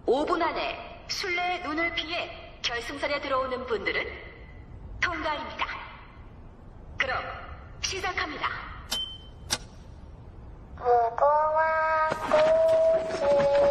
5분 안에 술래의 눈을 피해 결승선에 들어오는 분들은 통과입니다. 그럼 시작합니다. 무궁화 꽃이